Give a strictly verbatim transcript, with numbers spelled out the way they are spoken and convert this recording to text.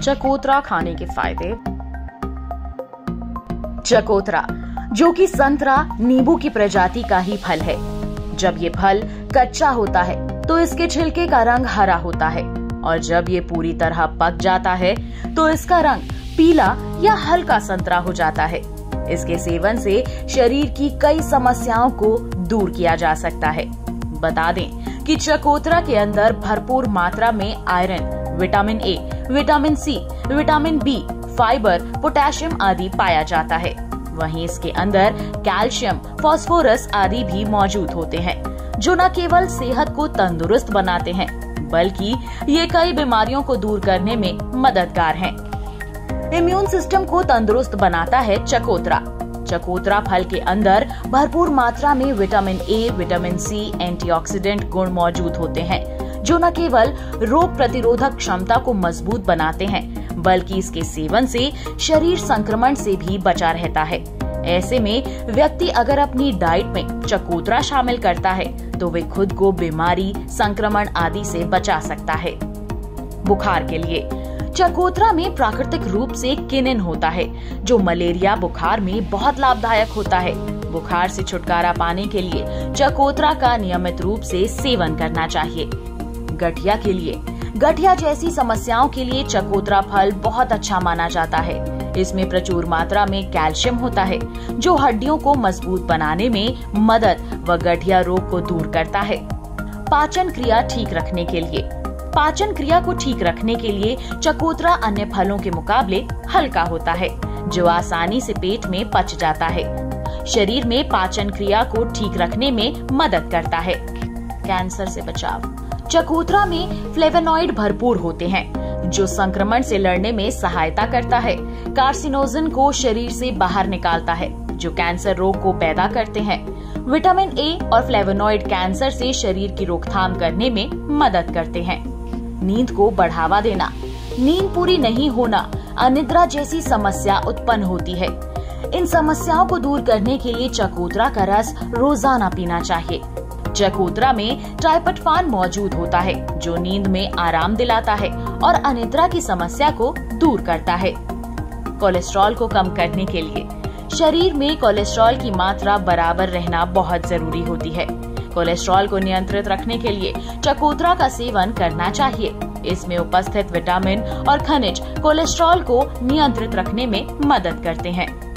चकोतरा खाने के फायदे। चकोतरा, जो कि संतरा नींबू की प्रजाति का ही फल है। जब ये फल कच्चा होता है तो इसके छिलके का रंग हरा होता है और जब ये पूरी तरह पक जाता है तो इसका रंग पीला या हल्का संतरा हो जाता है। इसके सेवन से शरीर की कई समस्याओं को दूर किया जा सकता है। बता दें कि चकोतरा के अंदर भरपूर मात्रा में iron, vitamin A, vitamin C, vitamin B, fibre, potassium आदि पाया जाता है। वहीं इसके अंदर कैल्शियम, फास्फोरस आदि भी मौजूद होते हैं, जो न केवल सेहत को तंदुरुस्त बनाते हैं बल्कि ये कई बीमारियों को दूर करने में मददगार हैं। इम्यून सिस्टम को तंदुरुस्त बनाता है चकोतरा। चकोतरा फल के अंदर भरपूर मात्रा में vitamin A, vitamin C, antioxidant गुण मौजूद होते हैं, जो न केवल रोग प्रतिरोधक क्षमता को मजबूत बनाते हैं बल्कि इसके सेवन से शरीर संक्रमण से भी बचा रहता है। ऐसे में व्यक्ति अगर अपनी डाइट में चकोतरा शामिल करता है तो वे खुद को बीमारी, संक्रमण आदि से बचा सकता है। बुखार के लिए चकोतरा में प्राकृतिक रूप से किनिन होता है, जो मलेरिया बुखार में बहुत लाभदायक होता है। बुखार से छुटकारा पाने के लिए चकोतरा का नियमित रूप से सेवन करना चाहिए। गठिया के लिए गठिया जैसी समस्याओं के लिए चकोतरा फल बहुत अच्छा माना जाता है। इसमें प्रचुर मात्रा में कैल्शियम होता है, जो हड्डियों को मजबूत बनाने में मदद व गठिया रोग को दूर करता है। पाचन क्रिया ठीक रखने के लिए पाचन क्रिया को ठीक रखने के लिए चकोतरा अन्य फलों के मुकाबले हल्का होता है, जो आसानी से पेट में पच जाता है। शरीर में पाचन क्रिया को ठीक रखने में मदद करता है। कैंसर से बचाव चकोतरा में फ्लेवोनॉइड भरपूर होते हैं, जो संक्रमण से लड़ने में सहायता करता है। कार्सिनोजन को शरीर से बाहर निकालता है, जो कैंसर रोग को पैदा करते हैं। विटामिन ए और फ्लेवोनॉइड कैंसर से शरीर की रोकथाम करने में मदद करते हैं। नींद को बढ़ावा देना नींद पूरी नहीं होना, अनिद्रा जैसी समस्या उत्पन्न होती है। इन समस्याओं को दूर करने के लिए चकोतरा का रस रोजाना पीना चाहिए। चकोतरा में ट्राइपटोफैन मौजूद होता है, जो नींद में आराम दिलाता है और अनिद्रा की समस्या को दूर करता है। कोलेस्ट्रॉल को कम करने के लिए शरीर में कोलेस्ट्रॉल की मात्रा बराबर रहना बहुत जरूरी होती है। कोलेस्ट्रॉल को नियंत्रित रखने के लिए चकोतरा का सेवन करना चाहिए। इसमें उपस्थित विटामिन और खनिज कोलेस्ट्रॉल को नियंत्रित रखने में मदद करते हैं।